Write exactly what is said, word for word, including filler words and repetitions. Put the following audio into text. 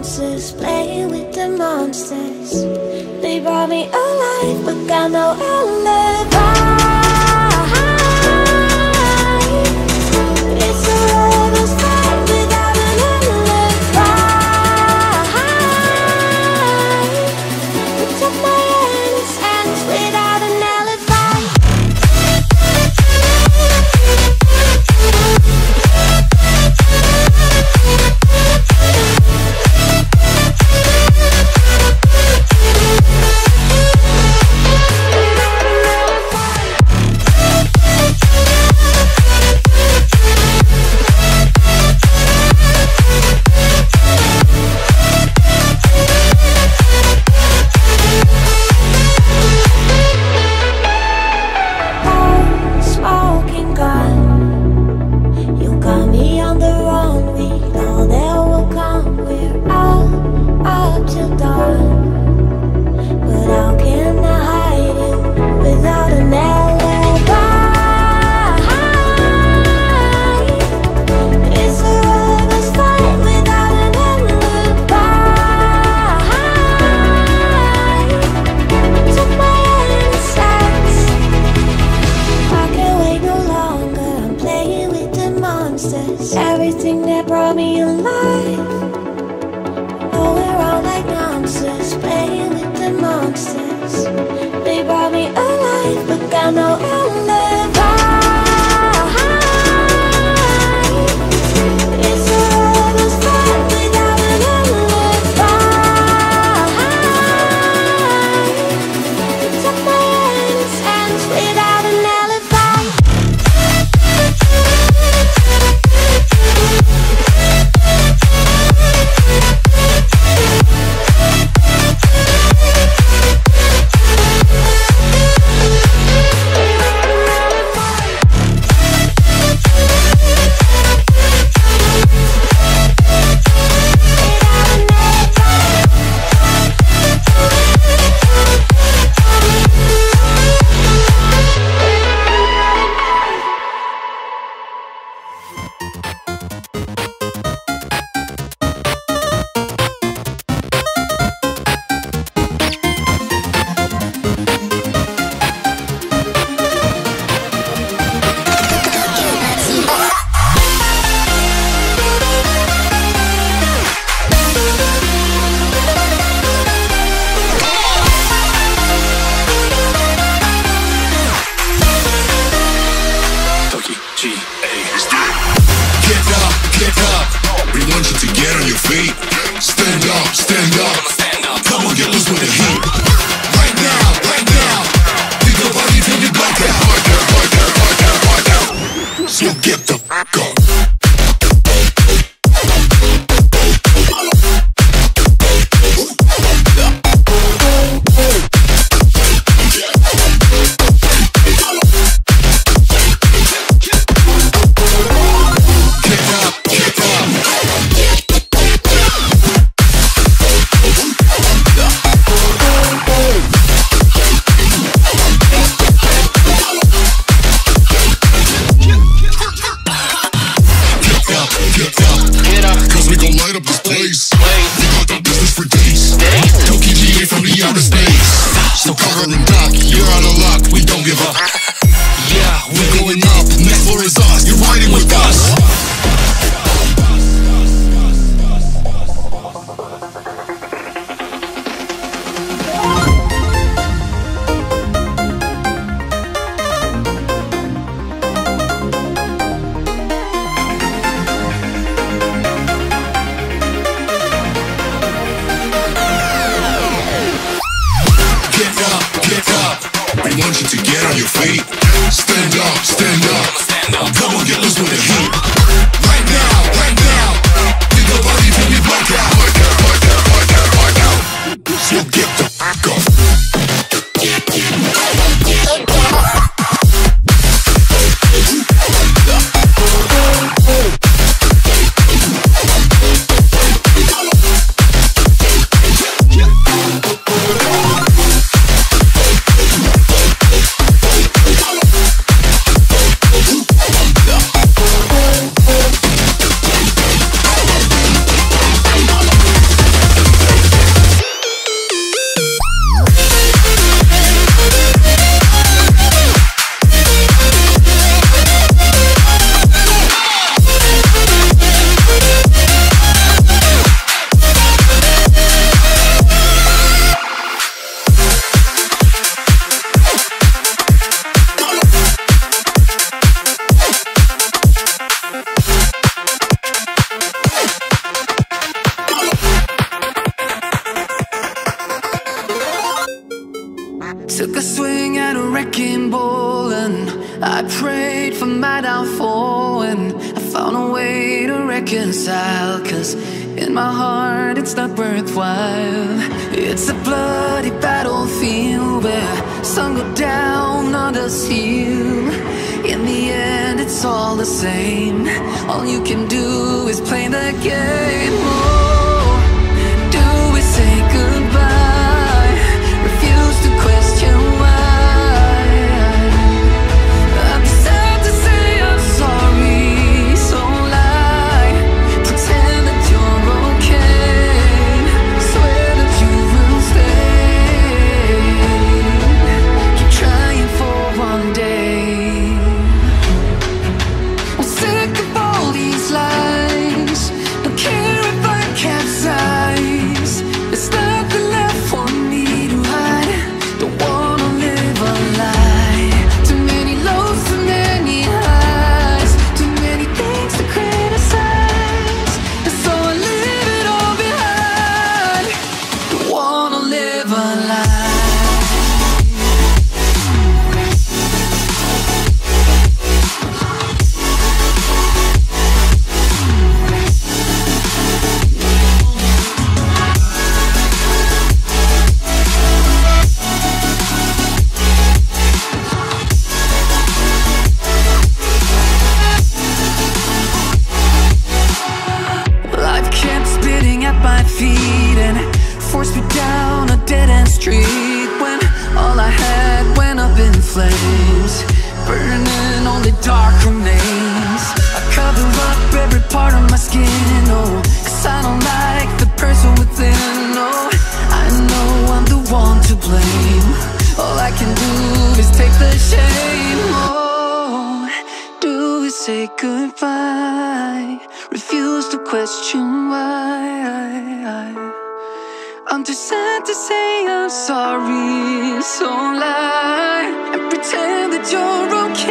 answers, playing with the monsters. They brought me alive, but got no alibi. It's a lover's fight without an alibi. I took my hands, hands without an alibi. Everything that brought me alive. Oh, we're all like monsters, playing with the monsters. They brought me alive, but got no alibi. It's a lover's fight without an alibi. Took my hands, hands without an alibi. Stand up, stand up. Come on, get loose with the heat. Right now, right now. Pick your body till you black out. Black out, black out, black out, black out. So get the fuck up. Get up, get up. swing at a wrecking ball, and I prayed for my downfall, and I found a way to reconcile, 'cause in my heart it's not worthwhile. It's a bloody battlefield where some go down, others heal. In the end it's all the same. All you can do is play the game. Oh, do we say goodbye? Refuse to question why. I'm sad to say I'm sorry, so lie. Pretend that you're okay. Swear that you will stay. Keep trying for one day. I'm sick of all these lies. Don't care if I capsize. There's nothing left for me to hide. Don't wanna live a lie. Too many lows, too many highs. Too many things to criticize. And so I leave it all behind. Don't wanna live a lie. Life kept spitting at my feet and forced me down a dead-end street, when all I had went up in flames, burning only dark remains. I cover up every part of my skin, oh, 'cause I don't like the person within. Oh, I know I'm the one to blame. All I can do is take the shame. Oh, do we say goodbye? Refuse to question why. I'm too sad to say I'm sorry, so lie and pretend that you're okay.